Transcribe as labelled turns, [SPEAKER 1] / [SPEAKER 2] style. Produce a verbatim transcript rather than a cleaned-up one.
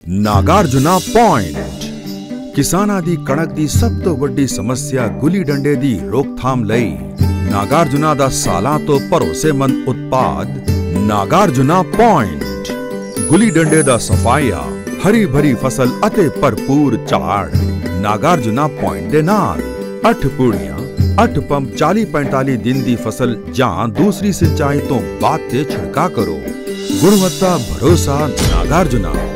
[SPEAKER 1] ਨਾਗਾਰਜੁਨਾ point. ਕਿਸਾਨਾਂ ਦੀ ਕਣਕ ਦੀ ਸਭ ਤੋਂ ਵੱਡੀ ਸਮੱਸਿਆ ਗੁੱਲੀ ਡੰਡੇ ਦੀ ਰੋਕਥਾਮ ਲਈ ਨਾਗਾਰਜੁਨਾ ਦਾ ਸਾਲਾਂ ਤੋਂ ਭਰੋਸੇਮੰਦ ਉਤਪਾਦ ਨਾਗਾਰਜੁਨਾ ਪੁਆਇੰਟ। ਗੁੱਲੀ ਡੰਡੇ ਦਾ ਸਫਾਇਆ, ਹਰੀ ਭਰੀ ਫਸਲ ਅਤੇ ਭਰਪੂਰ ਝਾੜ। ਨਾਗਾਰਜੁਨਾ ਪੁਆਇੰਟ ਦੇ ਨਾਲ ਅੱਠ ਪੂੜੀਆਂ, ਅੱਠ ਪੰਪ ਚਾਲੀ पैंतालीस दिन ਦੀ ਫਸਲ ਜਾਂ ਦੂਸਰੀ ਸਿੰਚਾਈ ਤੋਂ ਬਾਅਦ ਤੇ ਛਿੜਕਾ ਕਰੋ। ਗੁਣਵੱਤਾ, ਭਰੋਸਾ, ਨਾਗਾਰਜੁਨਾ।